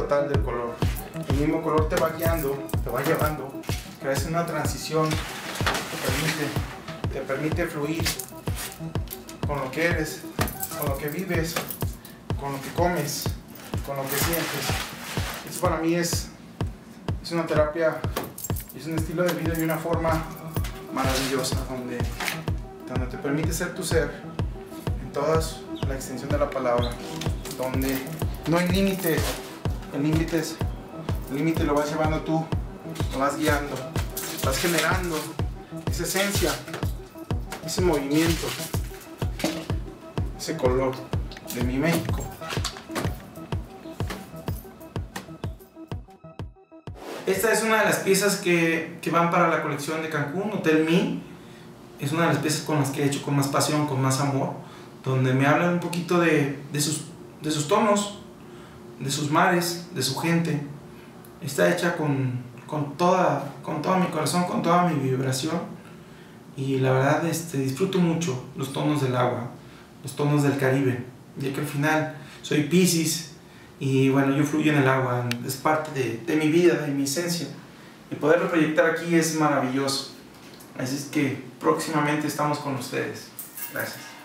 total del color. El mismo color te va guiando, te va llevando, creas una transición, te permite fluir con lo que eres, con lo que vives, con lo que comes, con lo que sientes. Eso para mí es una terapia, es un estilo de vida y una forma maravillosa donde te permite ser tu ser en toda la extensión de la palabra, donde no hay límite, el límite lo vas llevando tú, lo vas guiando, vas generando esa esencia, ese movimiento, ese color de mi México. Esta es una de las piezas que van para la colección de Cancún, Hotel Mi. Es una de las piezas con las que he hecho con más pasión, con más amor, donde me hablan un poquito de sus tonos, de sus mares, de su gente. Está hecha con toda mi corazón, con toda mi vibración, y la verdad disfruto mucho los tonos del agua, los tonos del Caribe, ya que al final soy Piscis y bueno, yo fluyo en el agua, es parte de mi vida, de mi esencia, y poderlo proyectar aquí es maravilloso. Así es que próximamente estamos con ustedes. Gracias.